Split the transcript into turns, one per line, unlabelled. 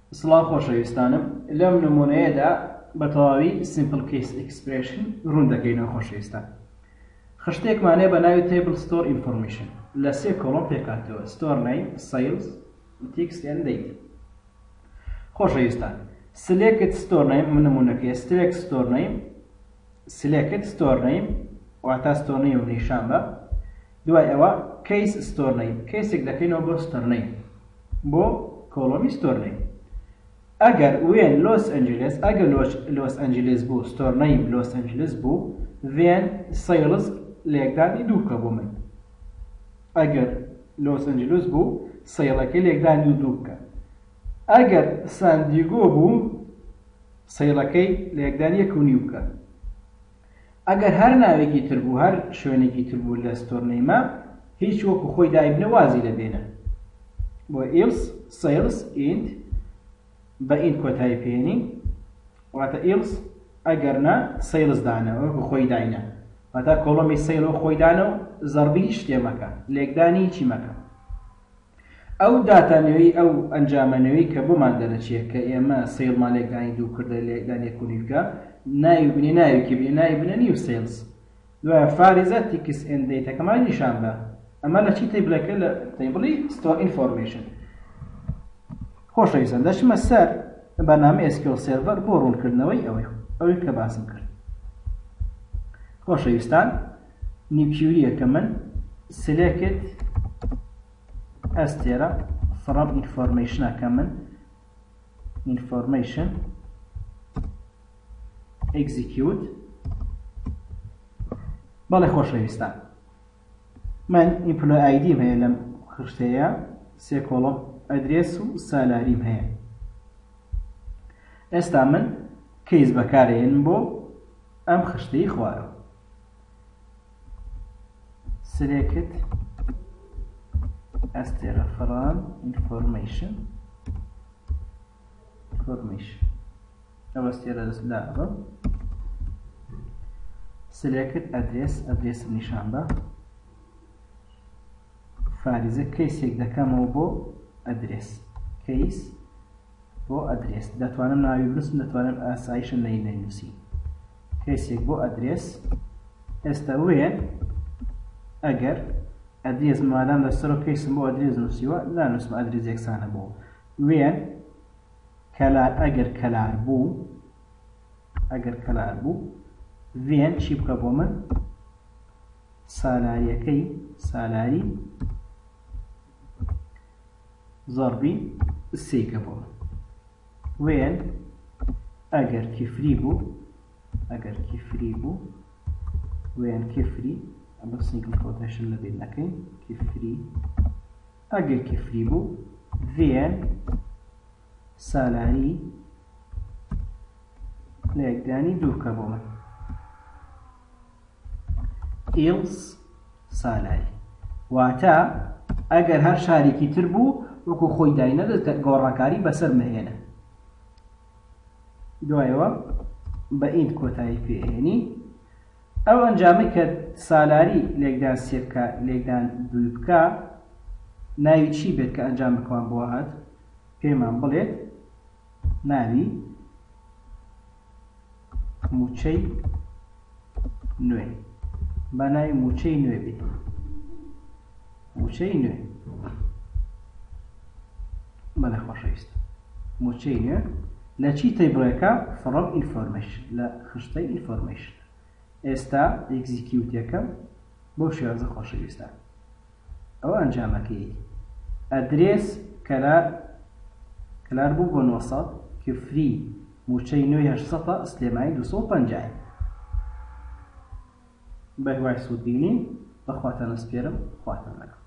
سڵاو خۆشەویستانم لەم نمونەیەدا بەتەواوی simple case expression ڕوون دەکەینەوە خۆشەویستان. خشتێکمانێ بە ناوی table store information لە سێ کۆڵۆم پێکاتەوە store name, sales, text and date. خۆشەویستان select store name من نمونەکەیە select store name واتە store name نیشان بە دوای ئەوە case store name کەیسێک دەکەینەوە بۆ store name بۆ کۆڵۆمی store name. ئەگەر وێن لۆس ئەنجلس بوو store name لۆس ئەنجلس بوو وێن sales لێکدانی دووکە بۆ من. ئەگەر لۆس ئەنجلس بوو سەیڵەکەی لێکدانی دووکە. ئەگەر ساندیگۆ بوو سەیڵەکەی لێکدانی یەک و نیوکە. ئەگەر هەر ناوێکی تر بوو هەر شوێنێکی تر بوو لە store name هیچ وەکو خۆی دایبنە وازی لەبێنە بۆ else sales int بە int کۆتایی پێێنی واتە else ئەگەر نا sales دانە وەکو خۆی داینە واتە کۆڵۆمی سەیڵەوە خۆی دانە و زەربی هیچ شتێ مەکە لێکدانی هیچی مەکە. ئەو داتانەوەی ئەو ئەنجامەنەوەی کە بۆمان دەرەچێت کە ئێمە سەیڵمان لێکدانی دوو کردە لێکدانی یەک و نیوکە ناوی بنێ ناوێکی بێ ناوی بنە نیو sales دوایە فارێزە text and date-ەکەمان نیشان بە ئەمە لە چی تیبلەکە لە تیبڵی store information. خۆشەویستان دەچمە سەر بەرنامە SQL Server بۆ ڕوونکردنەوەی ئەوەی کە باسم کرد. خۆشەویستان نیوکیوریەکە من select ئەستێرە from informationەکە من information execute بەڵێ خۆشەویستان من employee ID هەیە لەم خشتەیە سێ کۆڵۆم ئەدرێس و سالاریم هەیە. ئێستا من کەیس بەکارهێنم بۆ ئەم خشتەی خوارەوە. select ئەستێرە from information ئەوە ئەستێرە دەست لاوە select ئەدرێس نیشان بە فاریزە کەیسێک دەکەمەوە بۆ ئەدرێس کەیس بۆ ئەدرێس دەتوانم ناوی بنووسم دەتوانم ئاسایشم نەینووسی کەیسێک بۆ ئەدرێس. ئێستا وێن ئەگەر ئەدرێس مادام لەسەر کەیسم بۆ ئەدرێس نووسیوە نانووسم ئەدرێس یەکسانە بۆ وێن ئەگەر کەلار بوو وێن چی بکە بۆ من سالاریەکەی سالاری زەربی سێکە بۆ من وێن ئەگەر کیفری بوو وێن کیفری ئەمە سینگل کۆتێشن لەبێت نەکەین کیفری ئەگەر کیفری بوو وێن سالاری لێکدانی دووکە بۆ من else سالاری واتە ئەگەر هەر شارێکی تر بوو وەکو خۆی داینە گۆڕانکاری بەسەر مەهێنە. دوایەوە بە int کۆتایی پێهێنی ئەو ئەنجامی کە سالاری لێکدان سێ بکە لێکدان دوو بکە ناوی چی بێت کە ئەنجام بکەوان بۆ هات پێمان بڵێت ناوی موچەی نوێ بە ناوی موچەی نوێ بێت موچەی نوێ بەڵێ خۆشەویست موچەی نوێ لە چی تیبڵەکە from information لە خشتەی information. ئێستا ئێکزیکیوتەکەم بۆ شێوازە خۆشەویستان ئەوە ئەنجامەکەی ئەدرێس کەلار بوو بۆ 900 کفری موچەی نوێی 800 سلێمانی 250 بە هیوای سوودبینین بەخواتان سپێرم خواتان لەگەڵ.